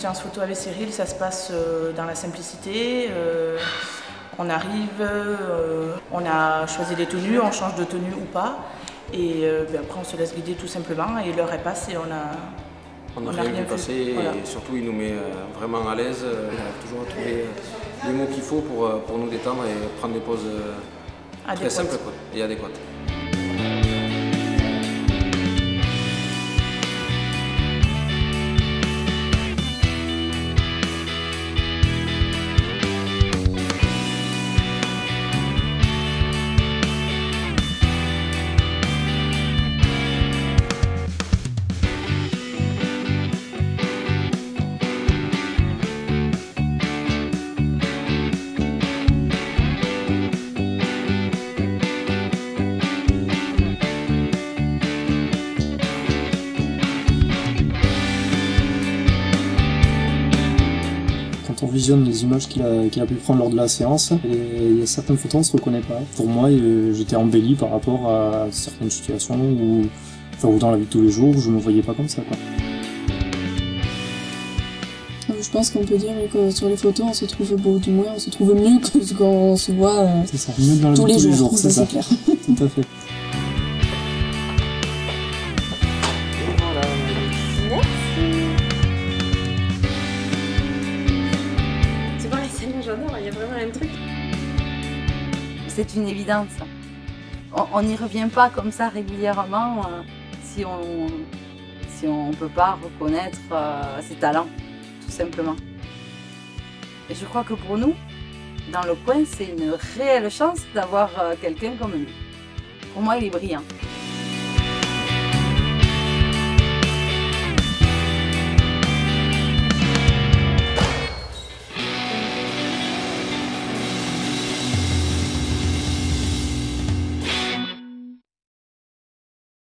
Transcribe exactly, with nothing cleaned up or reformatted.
séance photo avec Cyril, ça se passe euh, dans la simplicité. Euh, on arrive, euh, on a choisi des tenues, on change de tenue ou pas. Et euh, ben après on se laisse guider tout simplement et l'heure est passée et on a, on n'a rien vu passer. Voilà. Et surtout il nous met vraiment à l'aise. Il a toujours trouvé les mots qu'il faut pour, pour nous détendre et prendre des pauses adéquates. Très simples quoi, et adéquates. Quand on visionne les images qu'il a, qu'il a pu prendre lors de la séance, et il y a certaines photos on ne se reconnaît pas. Pour moi, j'étais embelli par rapport à certaines situations où, enfin, où dans la vie de tous les jours, je ne me voyais pas comme ça, quoi. Je pense qu'on peut dire que sur les photos, on se trouve beau, du moins on se trouve mieux que ce qu'on se voit euh, ça, mieux dans la tous, vie les tous les jours, jours, c'est ça. clair. Tout à fait. J'adore, il y a vraiment un truc. C'est une évidence. On n'y revient pas comme ça régulièrement euh, si on si on peut pas reconnaître euh, ses talents, tout simplement. Et je crois que pour nous, dans le coin, c'est une réelle chance d'avoir euh, quelqu'un comme lui. Pour moi, il est brillant.